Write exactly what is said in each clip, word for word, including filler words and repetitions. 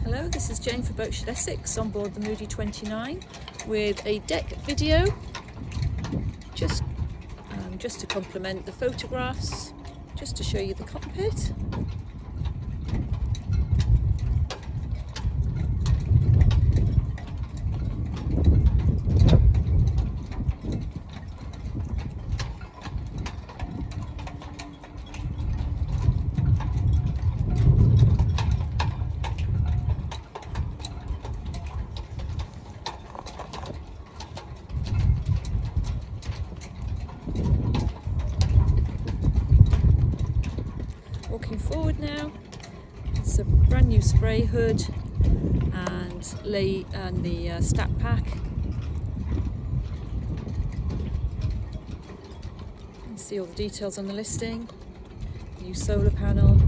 Hello, this is Jane for Boatshed Essex on board the Moody twenty-nine with a deck video just, um, just to complement the photographs, just to show you the cockpit. Walking forward now, it's a brand new spray hood and lay and the uh, stat pack. You can see all the details on the listing. New solar panel.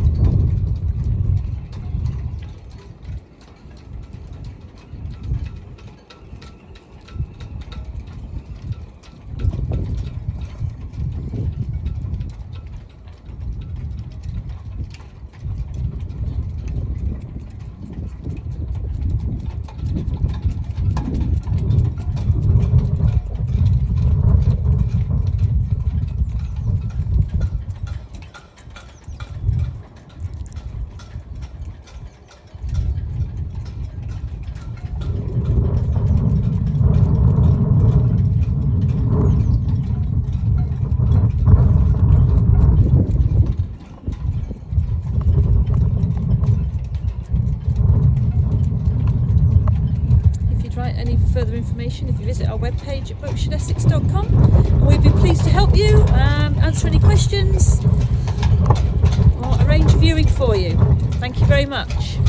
Any further information, if you visit our webpage at boatshed essex dot com, and we'd be pleased to help you, um, answer any questions or arrange viewing for you. Thank you very much.